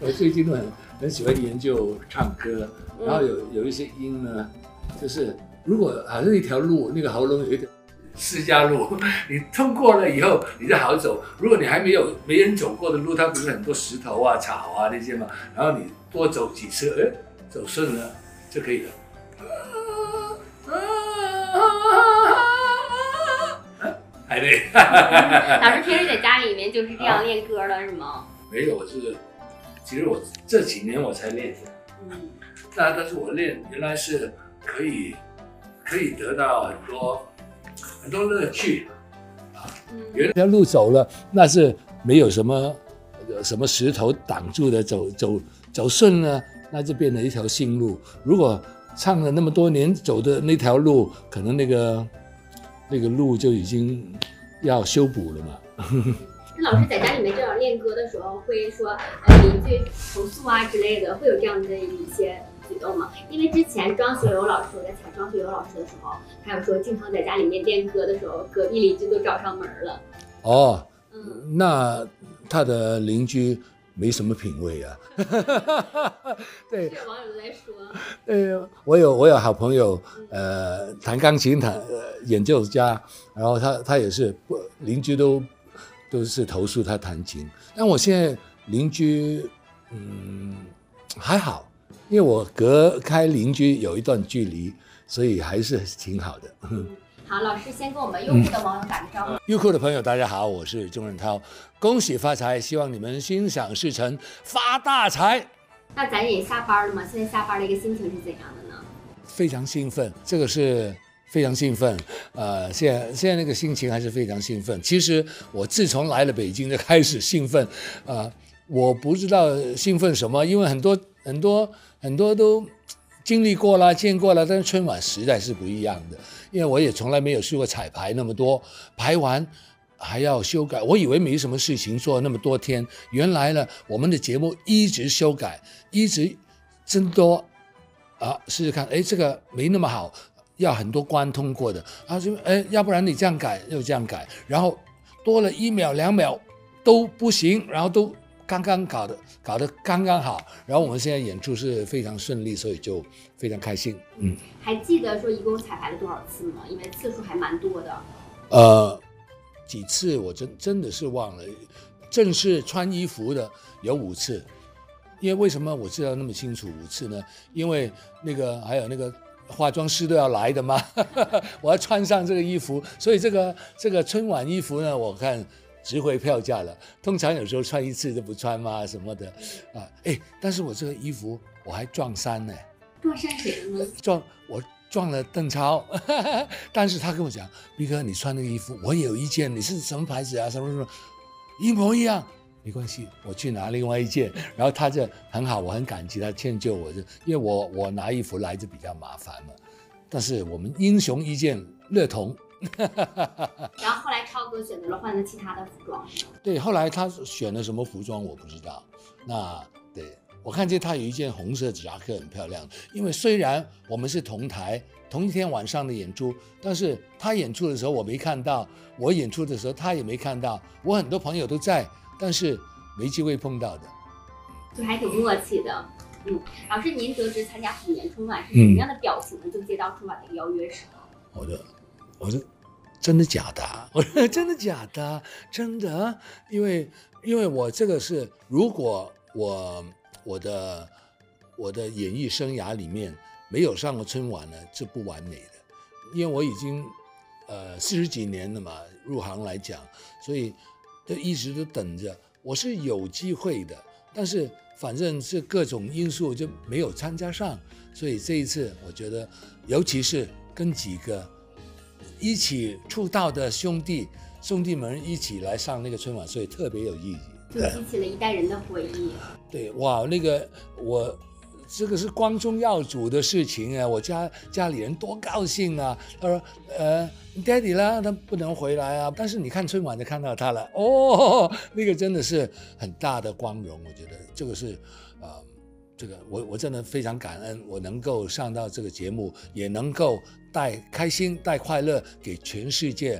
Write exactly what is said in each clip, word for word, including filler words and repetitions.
我最近很很喜欢研究唱歌，然后有有一些音呢，就是如果好像一条路，那个喉咙有一条释迦路，你通过了以后你就好走。如果你还没有没人走过的路，它不是很多石头啊、草啊那些嘛，然后你多走几次，哎，走顺了就可以了。还对。 老师平时在家里面就是这样练歌的是吗？ 没有，我是其实我这几年我才练的。嗯，那但是我练原来是可以可以得到很多很多乐趣啊。原来条路走了，那是没有什么什么石头挡住的，走走走顺了，那就变成一条新路。如果唱了那么多年走的那条路，可能那个那个路就已经要修补了嘛。 那老师在家里面这样练歌的时候，会说呃邻居投诉啊之类的，会有这样的一些举动吗？因为之前庄学友老师我在采庄学友老师的时候，他有说经常在家里面练歌的时候，隔壁邻居都找上门了。 哦，嗯，那他的邻居没什么品味啊。对， 是网友都在说。 呃，我有我有好朋友，呃，弹钢琴弹呃演奏家，然后他他也是不邻居都都是投诉他弹琴，但我现在邻居嗯还好，因为我隔开邻居有一段距离，所以还是挺好的。 好，老师先跟我们优酷的网友打个招呼。 优酷的朋友，大家好，我是钟润涛，恭喜发财，希望你们心想事成，发大财。 那咱也下班了嘛？现在下班的一个心情是怎样的呢？ 非常兴奋，这个是非常兴奋。呃，现在现在那个心情还是非常兴奋。其实我自从来了北京就开始兴奋，啊、呃，我不知道兴奋什么，因为很多很多很多都经历过了、见过了，但是春晚实在是不一样的。因为我也从来没有试过彩排那么多，排完还要修改。我以为没什么事情做那么多天，原来呢，我们的节目一直修改，一直增多啊，试试看，哎，这个没那么好，要很多关通过的啊，就哎，要不然你这样改又这样改，然后多了一秒两秒都不行，然后都刚刚搞的搞得刚刚好，然后我们现在演出是非常顺利，所以就非常开心。嗯， 还记得说一共彩排了多少次吗？因为次数还蛮多的。 呃，几次我真真的是忘了，正式穿衣服的有五次。因为为什么我知道那么清楚五次呢？因为那个还有那个化妆师都要来的嘛，我要穿上这个衣服，所以这个这个春晚衣服呢，我看值回票价了。通常有时候穿一次就不穿嘛什么的，啊，哎，但是我这个衣服我还撞衫呢。 撞衫谁了呢？ 撞我撞了邓超，但是他跟我讲，毕哥你穿那个衣服，我也有一件，你是什么牌子啊？什么什么，一模一样。没关系，我去拿另外一件，然后他就很好，我很感激他迁就我，因为我我拿衣服来就比较麻烦嘛。但是我们英雄一件乐同。 然后后来超哥选择了换了其他的服装， 对，后来他选了什么服装我不知道。那对我看见他有一件红色夹克很漂亮，因为虽然我们是同台同一天晚上的演出，但是他演出的时候我没看到，我演出的时候他也没看到，我很多朋友都在。但是没机会碰到的， 就还挺默契的。嗯，老师，您得知参加虎年春晚是什么样的表情呢？嗯、就接到春晚的邀约时， 我的，我说真的假的？我说真的假的？真的，因为因为我这个是，如果我我的我的演艺生涯里面没有上过春晚呢，是不完美的，因为我已经呃四十几年了嘛，入行来讲，所以。就一直都等着，我是有机会的，但是反正是各种因素就没有参加上，所以这一次我觉得，尤其是跟几个一起出道的兄弟兄弟们一起来上那个春晚，所以特别有意义， 就激起了一代人的回忆。 对，哇，那个我。这个是光宗耀祖的事情啊！我家家里人多高兴啊！他说：“呃，爹地啦，他不能回来啊。”但是你看春晚就看到他了，哦，那个真的是很大的光荣。我觉得这个是，呃，这个我我真的非常感恩，我能够上到这个节目，也能够带开心、带快乐给全世界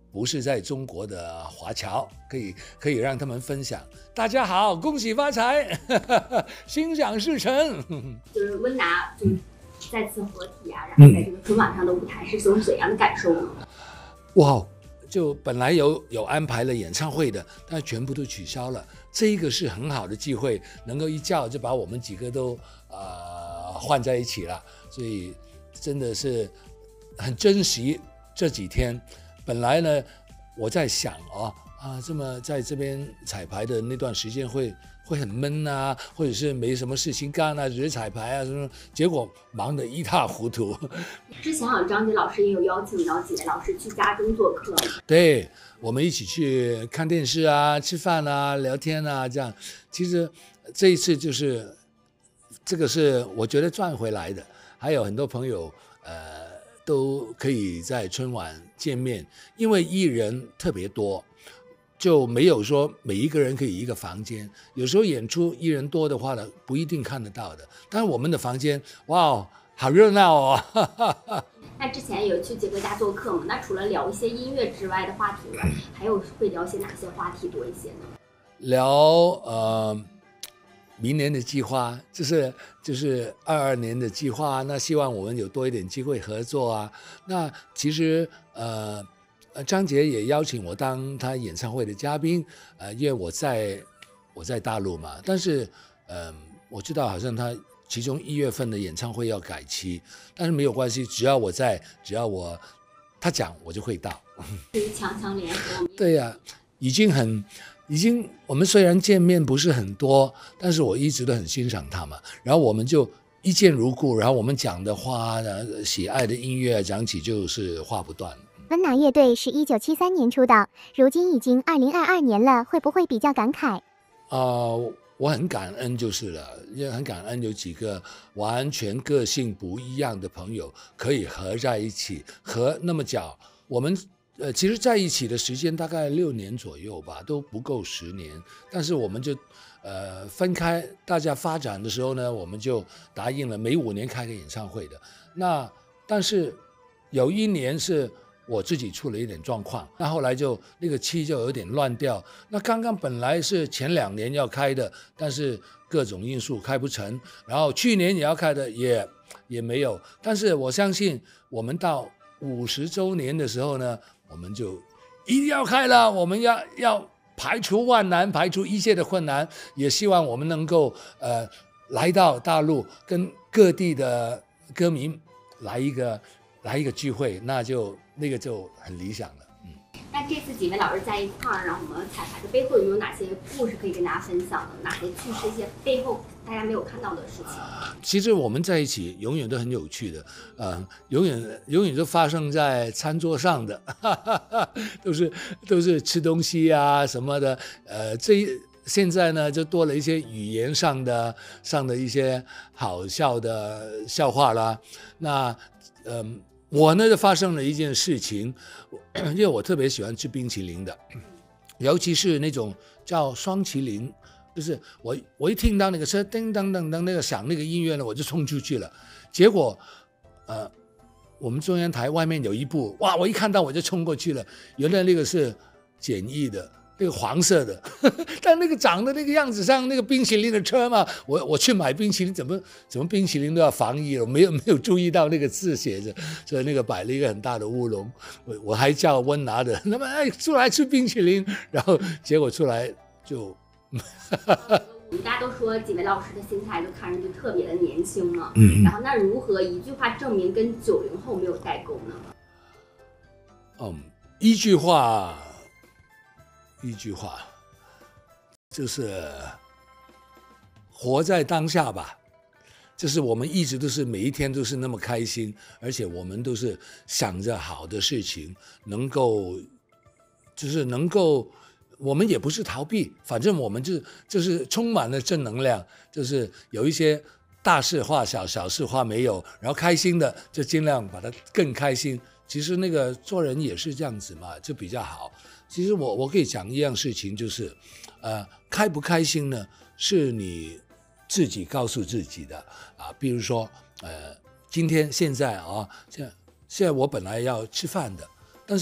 不是在中国的华侨，可以可以让他们分享。大家好，恭喜发财，心想事成。 就是温拿就是再次合体啊，然后在这个春晚上的舞台是种怎样的感受呢？ 哇，就本来有有安排了演唱会的，但全部都取消了。这一个是很好的机会，能够一叫就把我们几个都呃换在一起了，所以真的是很珍惜这几天。本来呢，我在想哦啊，这么在这边彩排的那段时间会会很闷啊，或者是没什么事情干啊，只是彩排啊什么，结果忙得一塌糊涂。 之前好像张杰老师也有邀请到几位老师去家中做客， 对，我们一起去看电视啊、吃饭啊、聊天啊，这样。其实这一次就是这个是我觉得赚回来的，还有很多朋友呃。都可以在春晚见面，因为艺人特别多，就没有说每一个人可以一个房间。有时候演出艺人多的话呢，不一定看得到的。但是我们的房间，哇，好热闹哦！ 那之前有去杰哥家做客嘛？那除了聊一些音乐之外的话题，还有会聊些哪些话题多一些呢？ 聊呃。明年的计划就是就是二二年的计划，那希望我们有多一点机会合作啊。那其实呃，张杰也邀请我当他演唱会的嘉宾，呃，因为我在我在大陆嘛，但是呃，我知道好像他其中一月份的演唱会要改期，但是没有关系，只要我在，只要我他讲我就会到。 是强强联合。 对呀、啊，已经很。已经，我们虽然见面不是很多，但是我一直都很欣赏他嘛。然后我们就一见如故，然后我们讲的话，喜爱的音乐讲起就是话不断。 温拿乐队是一九七三年出道，如今已经二零二二年了，会不会比较感慨？ 啊、呃，我很感恩就是了，因为很感恩有几个完全个性不一样的朋友可以合在一起，合那么久，我们。呃，其实在一起的时间大概六年左右吧，都不够十年。但是我们就，呃，分开，大家发展的时候呢，我们就答应了每五年开个演唱会的。那但是有一年是我自己出了一点状况，那后来就那个期就有点乱掉。那刚刚本来是前两年要开的，但是各种因素开不成。然后去年也要开的，也也没有。但是我相信我们到五十周年的时候呢。我们就一定要开了，我们要要排除万难，排除一切的困难，也希望我们能够呃来到大陆，跟各地的歌迷来一个来一个聚会，那就那个就很理想了。嗯， 那这次几位老师在一块儿，然后我们彩排的背后有没有哪些故事可以跟大家分享的？哪些趣事，一些背后大家没有看到的事情？ 其实我们在一起永远都很有趣的，呃，永远永远都发生在餐桌上的，哈哈哈，都是都是吃东西啊什么的，呃，这现在呢就多了一些语言上的上的一些好笑的笑话啦。那嗯、呃，我呢就发生了一件事情，因为我特别喜欢吃冰淇淋的，尤其是那种叫双淇淋。就是我，我一听到那个车叮当当当那个响那个音乐呢，我就冲出去了。结果，呃，我们中央台外面有一部，哇！我一看到我就冲过去了。原来那个是简易的，那个黄色的，呵呵，但那个长得那个样子像那个冰淇淋的车嘛。我我去买冰淇淋，怎么怎么冰淇淋都要防疫了，没有没有注意到那个字写着，所以那个摆了一个很大的乌龙。我我还叫温拿的，那么哎出来吃冰淇淋，然后结果出来就。 我们大家都说几位老师的心态都看上去特别的年轻嘛， 嗯， 然后那如何一句话证明跟九零后没有代沟呢？ 嗯，一句话，一句话，就是活在当下吧。就是我们一直都是每一天都是那么开心，而且我们都是想着好的事情，能够，就是能够。我们也不是逃避，反正我们就就是充满了正能量，就是有一些大事化小，小事化没有，然后开心的就尽量把它更开心。其实那个做人也是这样子嘛，就比较好。其实我我可以讲一样事情，就是呃，开不开心呢，是你自己告诉自己的啊。比如说呃，今天现在啊，现在现在我本来要吃饭的，但是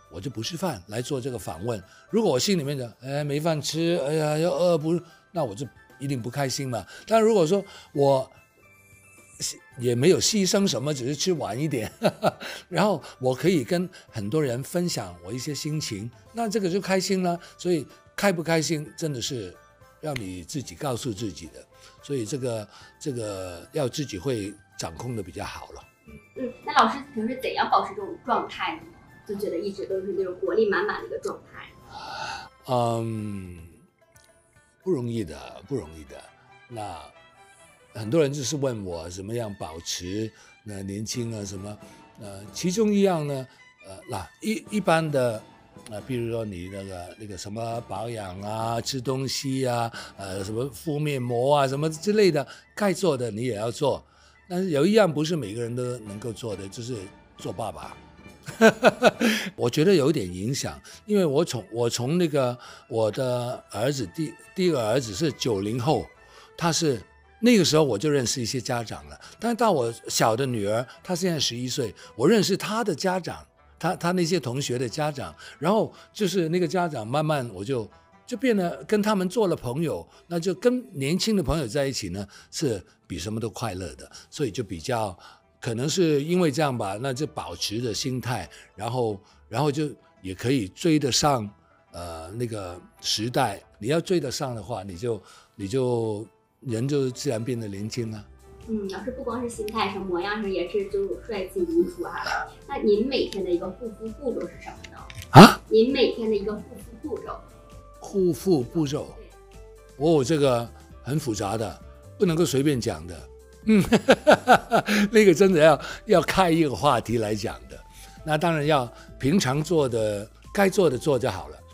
我就不吃饭来做这个访问。如果我心里面的哎没饭吃，哎呀要饿不，那我就一定不开心嘛。但如果说我也没有牺牲什么，只是吃晚一点，呵呵，然后我可以跟很多人分享我一些心情，那这个就开心了。所以开不开心真的是要你自己告诉自己的，所以这个这个要自己会掌控的比较好了。 嗯，那老师平时怎样保持这种状态呢？就觉得一直都是那种活力满满的一个状态。 嗯，不容易的，不容易的。那很多人就是问我怎么样保持那年轻啊什么，呃，其中一样呢，呃，那一一般的，呃，比如说你那个那个什么保养啊，吃东西啊，呃，什么敷面膜啊，什么之类的，该做的你也要做。但是有一样不是每个人都能够做的，就是做爸爸。我觉得有点影响，因为我从我从那个我的儿子第第一个儿子是九零后，他是那个时候我就认识一些家长了。但是到我小的女儿，她现在十一岁，我认识她的家长，她她那些同学的家长，然后就是那个家长慢慢我就就变得跟他们做了朋友，那就跟年轻的朋友在一起呢，是比什么都快乐的，所以就比较。可能是因为这样吧，那就保持着心态，然后，然后就也可以追得上，呃，那个时代。你要追得上的话，你就你就人就自然变得年轻了。 嗯，老师不光是心态上，模样上也是就帅气如初哈。那您每天的一个护肤步骤是什么呢？ 啊？ 您每天的一个护肤步骤？ 护肤步骤，哦，这个很复杂的，不能够随便讲的。嗯，那个真的要要开一个话题来讲的。那当然要平常做的该做的做就好了。